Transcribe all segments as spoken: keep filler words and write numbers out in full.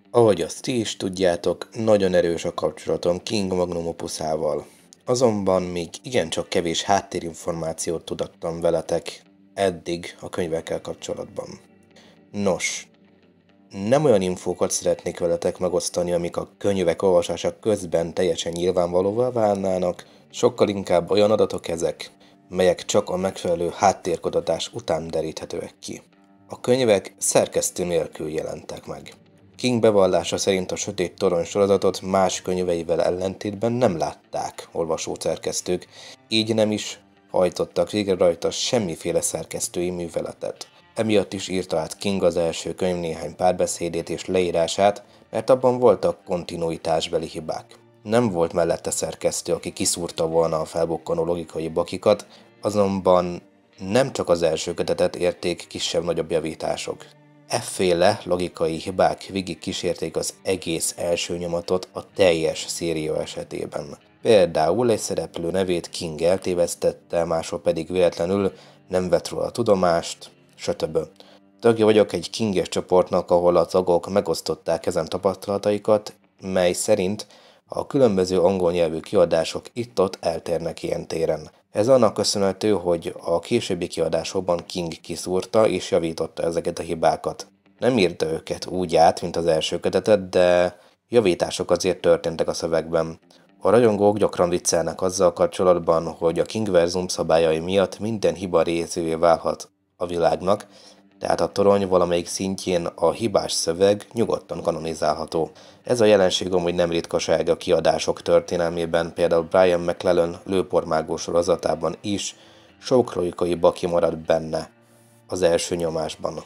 Ahogy azt ti is tudjátok, nagyon erős a kapcsolatom King Magnum Opusával. Azonban még igencsak kevés háttérinformációt tudattam veletek eddig a könyvekkel kapcsolatban. Nos, nem olyan infókat szeretnék veletek megosztani, amik a könyvek olvasása közben teljesen nyilvánvalóvá válnának, sokkal inkább olyan adatok ezek, melyek csak a megfelelő háttérkutatás után deríthetőek ki. A könyvek szerkesztő nélkül jelentek meg. King bevallása szerint a Sötét Torony sorozatot más könyveivel ellentétben nem látták olvasószerkesztők, így nem is hajtottak végre rajta semmiféle szerkesztői műveletet. Emiatt is írta át King az első könyv néhány párbeszédét és leírását, mert abban voltak kontinuitásbeli hibák. Nem volt mellette szerkesztő, aki kiszúrta volna a felbukkanó logikai bakikat, azonban nem csak az első kötetet érték kisebb-nagyobb javítások. Efféle logikai hibák végig kísérték az egész első nyomatot a teljes széria esetében. Például egy szereplő nevét King eltévesztette, máshol pedig véletlenül nem vett róla tudomást, stb. Tagja vagyok egy Kinges csoportnak, ahol a tagok megosztották ezen tapasztalataikat, mely szerint a különböző angol nyelvű kiadások itt-ott eltérnek ilyen téren. Ez annak köszönhető, hogy a későbbi kiadásokban King kiszúrta és javította ezeket a hibákat. Nem írta őket úgy át, mint az első kötetet, de javítások azért történtek a szövegben. A rajongók gyakran viccelnek azzal kapcsolatban, hogy a Kingverzum szabályai miatt minden hiba részévé válhat a világnak, tehát a torony valamelyik szintjén a hibás szöveg nyugodtan kanonizálható. Ez a jelenség amúgy nem ritkaság a kiadások történelmében, például Brian McClellan lőpormágó sorozatában is sok logikai baki maradt benne az első nyomásban.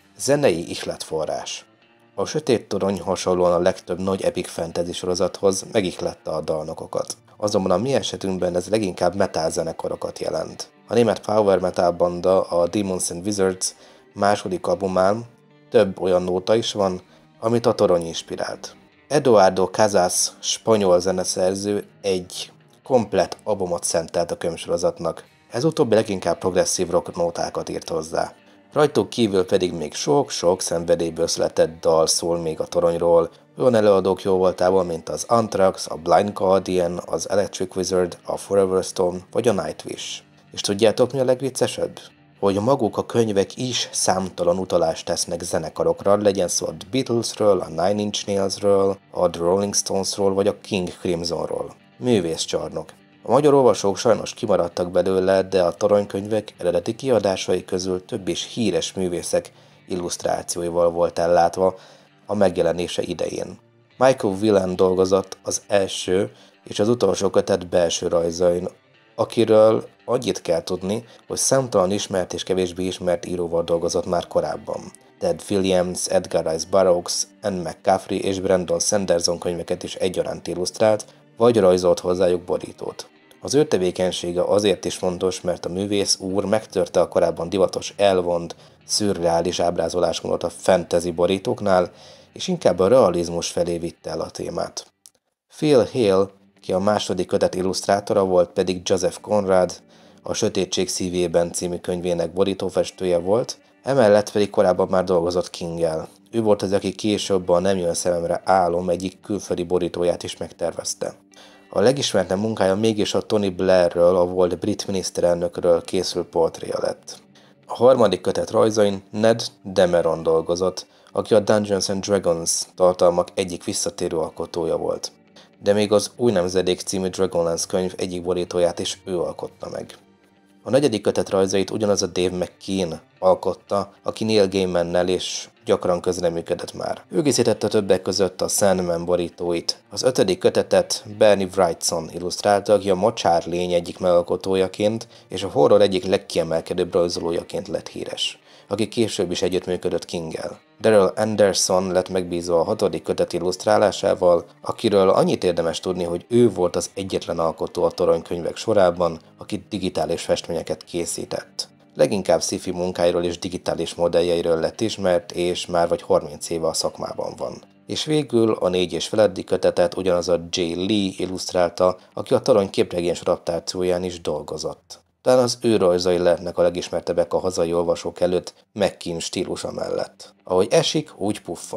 Zenei ihletforrás. A Sötét Torony hasonlóan a legtöbb nagy epic fantasy sorozathoz megihlette a dalnokokat. Azonban a mi esetünkben ez leginkább metal zenekarokat jelent. A német power metal banda, a Demons and Wizards második albumán több olyan nóta is van, amit a torony inspirált. Eduardo Casas, spanyol zeneszerző, egy komplett albumot szentelt a könyvsorozatnak. Ez utóbbi leginkább progresszív rock nótákat írt hozzá. Rajtuk kívül pedig még sok-sok szenvedélyből született dal szól még a toronyról, olyan előadók jóvoltából, mint az Anthrax, a Blind Guardian, az Electric Wizard, a Forever Stone vagy a Nightwish. És tudjátok, mi a legviccesebb? Hogy maguk a könyvek is számtalan utalást tesznek zenekarokra, legyen szó a The Beatlesről, a Nine Inch Nailsről, a The Rolling Stonesról vagy a King Crimsonról. Művészcsarnok. A magyar olvasók sajnos kimaradtak belőle, de a toronykönyvek eredeti kiadásai közül több is híres művészek illusztrációival volt ellátva a megjelenése idején. Michael Whelan dolgozott az első és az utolsó kötet belső rajzain, akiről annyit kell tudni, hogy számtalan ismert és kevésbé ismert íróval dolgozott már korábban. Ted Williams, Edgar Rice Burroughs, Anne McCaffrey és Brandon Sanderson könyveket is egyaránt illusztrált, vagy rajzolt hozzájuk borítót. Az ő tevékenysége azért is fontos, mert a művész úr megtörte a korábban divatos elvont, szürreális ábrázolásmódot a fantasy borítóknál, és inkább a realizmus felé vitte el a témát. Phil Hale, ki a második kötet illusztrátora volt, pedig Joseph Conrad, a Sötétség szívében című könyvének borítófestője volt, emellett pedig korábban már dolgozott Kinggel. Ő volt az, aki később a Nem jön szememre álom egyik külföldi borítóját is megtervezte. A legismertebb munkája mégis a Tony Blairről, a volt brit miniszterelnökről készült portréja lett. A harmadik kötet rajzain Ned Dameron dolgozott, aki a Dungeons and Dragons tartalmak egyik visszatérő alkotója volt. De még az Új Nemzedék című Dragonlance könyv egyik borítóját is ő alkotta meg. A negyedik kötet rajzait ugyanaz a Dave McKean alkotta, aki Neil Gaimannel és gyakran közreműködött már. Ő készítette többek között a Sandman borítóit. Az ötödik kötetet Bernie Wrightson illusztrálta, aki a Mocsár lény egyik megalkotójaként és a horror egyik legkiemelkedőbb rajzolójaként lett híres, aki később is együttműködött Kinggel. Daryl Anderson lett megbízva a hatodik kötet illusztrálásával, akiről annyit érdemes tudni, hogy ő volt az egyetlen alkotó a toronykönyvek sorában, aki digitális festményeket készített. Leginkább sci-fi munkáiról és digitális modelljeiről lett ismert, és már vagy harminc éve a szakmában van. És végül a négy és feleddig kötetet ugyanaz a Jay Lee illusztrálta, aki a torony képregényes adaptációján is dolgozott. Talán az ő rajzai lehetnek a legismertebbek a hazai olvasók előtt McKean stílusa mellett. Ahogy esik, úgy puffan.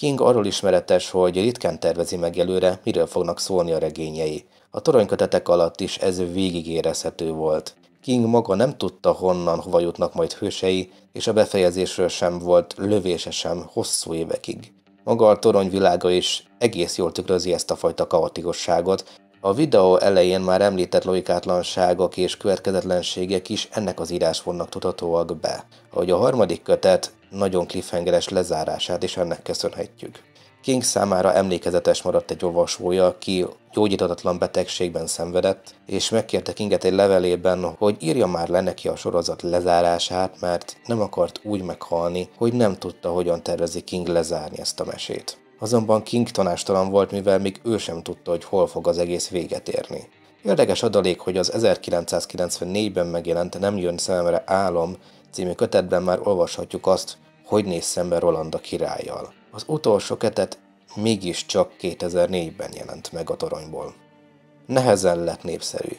King arról ismeretes, hogy ritkán tervezi meg előre, miről fognak szólni a regényei. A toronykötetek alatt is ez végig érezhető volt. King maga nem tudta, honnan, hova jutnak majd hősei, és a befejezésről sem volt lövése sem hosszú évekig. Maga a torony világa is egész jól tükrözi ezt a fajta kaotikusságot. A videó elején már említett logikátlanságok és következetlenségek is ennek az írásformnak tudhatóak be, ahogy a harmadik kötet nagyon cliffhangeres lezárását is ennek köszönhetjük. King számára emlékezetes maradt egy olvasója, aki gyógyíthatatlan betegségben szenvedett, és megkérte Kinget egy levelében, hogy írja már le neki a sorozat lezárását, mert nem akart úgy meghalni, hogy nem tudta, hogyan tervezi King lezárni ezt a mesét. Azonban King tanástalan volt, mivel még ő sem tudta, hogy hol fog az egész véget érni. Érdekes adalék, hogy az ezerkilencszázkilencvennégyben megjelent Nem jön szememre álom című kötetben már olvashatjuk azt, hogy néz szembe Roland a királlyal. Az utolsó kötet mégiscsak kétezer-négyben jelent meg a toronyból. Nehezen lett népszerű.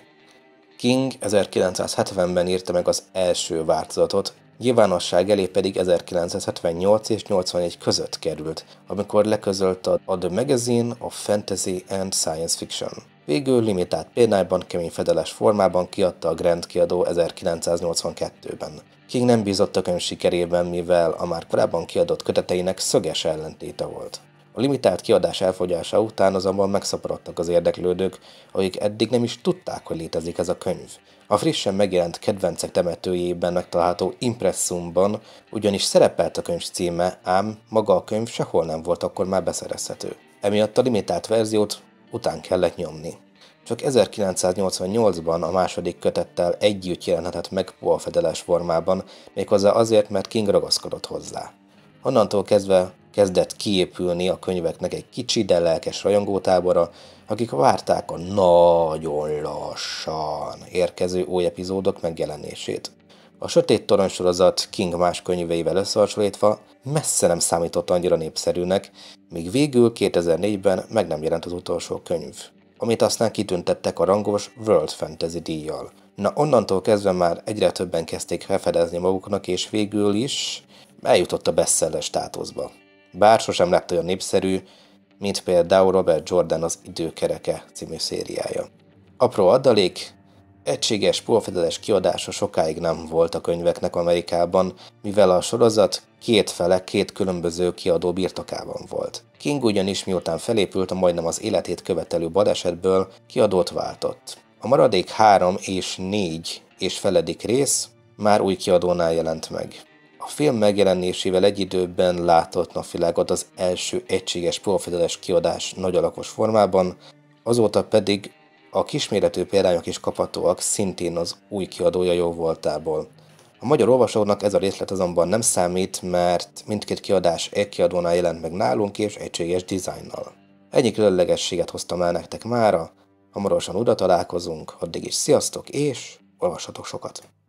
King ezerkilencszázhetvenben írta meg az első változatot, nyilvánosság elé pedig ezerkilencszázhetvennyolc és nyolcvanegy között került, amikor leközölte a The Magazine of Fantasy and Science Fiction. Végül limitált példányban, kemény fedeles formában kiadta a Grand kiadó ezerkilencszáznyolcvankettőben. King nem bízott a könyv sikerében, mivel a már korábban kiadott köteteinek szöges ellentéte volt. A limitált kiadás elfogyása után azonban megszaporodtak az érdeklődők, akik eddig nem is tudták, hogy létezik ez a könyv. A frissen megjelent Kedvencek temetőjében megtalálható impresszumban ugyanis szerepelt a könyv címe, ám maga a könyv sehol nem volt akkor már beszerezhető. Emiatt a limitált verziót után kellett nyomni. Csak ezerkilencszáznyolcvannyolcban a második kötettel együtt jelenhetett meg poolfedeles formában, méghozzá azért, mert King ragaszkodott hozzá. Onnantól kezdve kezdett kiépülni a könyveknek egy kicsi, de lelkes rajongótábora, akik várták a nagyon lassan érkező új epizódok megjelenését. A Sötét Torony sorozat King más könyveivel összehasonlítva messze nem számított annyira népszerűnek, míg végül kétezer-négyben meg nem jelent az utolsó könyv, amit aztán kitüntettek a rangos World Fantasy díjjal. Na, onnantól kezdve már egyre többen kezdték felfedezni maguknak, és végül is eljutott a bestseller státuszba. Bár sosem lett olyan népszerű, mint például Robert Jordan Az időkereke című szériája. Apró adalék, egységes poolfedeles kiadása sokáig nem volt a könyveknek Amerikában, mivel a sorozat két fele két különböző kiadó birtokában volt. King ugyanis miután felépült a majdnem az életét követelő balesetből, kiadót váltott. A maradék három és négy és feledik rész már új kiadónál jelent meg. A film megjelenésével egy időben látott napvilágot az első egységes poolfedeles kiadás nagy alakos formában, azóta pedig a kisméretű példányok is kaphatóak szintén az új kiadója jó voltából. A magyar olvasóknak ez a részlet azonban nem számít, mert mindkét kiadás egy kiadónál jelent meg nálunk és egységes dizájnnal. Ennyi különlegességet hoztam el nektek mára, hamarosan újra találkozunk, addig is sziasztok és olvassatok sokat!